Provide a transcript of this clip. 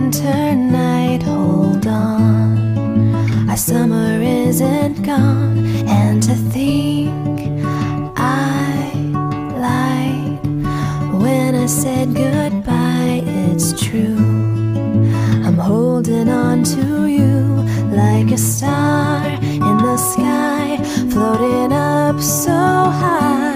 winter night, hold on, our summer isn't gone. And to think I lied when I said goodbye, it's true. I'm holding on to you like a star in the sky, floating up so high.